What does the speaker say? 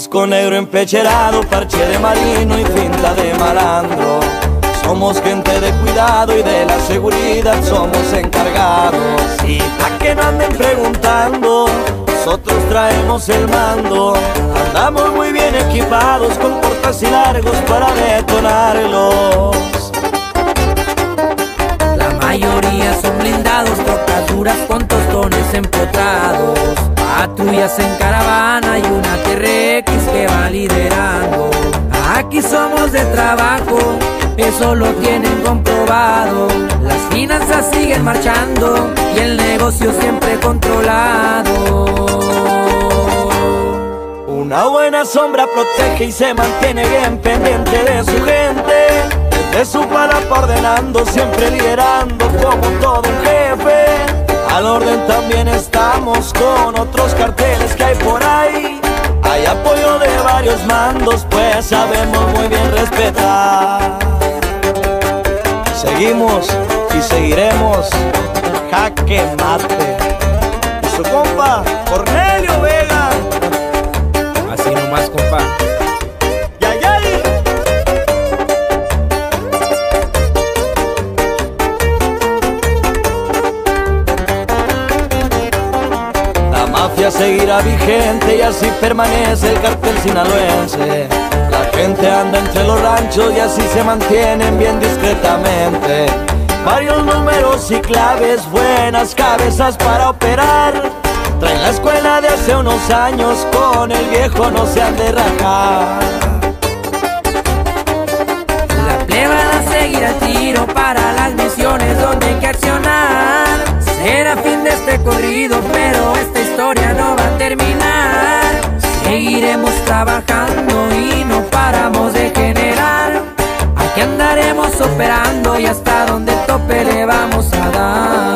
Casco negro empecherado, parche de marino y finta de malandro. Somos gente de cuidado y de la seguridad somos encargados. Y pa' que no anden preguntando, nosotros traemos el mando. Andamos muy bien equipados con portas y largos para detonarlos. La mayoría son blindados, trocas duras con tostones empotrados, patrullas en caravana y una TRX que va liderando. Aquí somos de trabajo, eso lo tienen comprobado. Las finanzas siguen marchando y el negocio siempre controlado. Una buena sombra protege y se mantiene bien pendiente de su gente. Desde su palapa ordenando, siempre liderando como todo un jefe. Al orden también estamos con otros carteles que hay por ahí. Hay apoyo de varios mandos, pues sabemos muy bien respetar. Seguimos y seguiremos. Jaque mate. Y su compa, Cornelio Vega. Así nomás, compa. ¡Yay, yay! La mafia seguirá vigente y así permanece el cartel sinaloense. La gente anda entre los ranchos y así se mantienen bien discretamente. Varios números y claves, buenas cabezas para operar. Traen la escuela de hace unos años, con el viejo no se han de rajar. La plebe va a seguir al tiro para las misiones donde hay que accionar. Será fin de este corrido, pero esta historia no va a terminar. Seguiremos trabajando y no paramos de generar. Aquí andaremos operando y hasta donde tope le vamos a dar.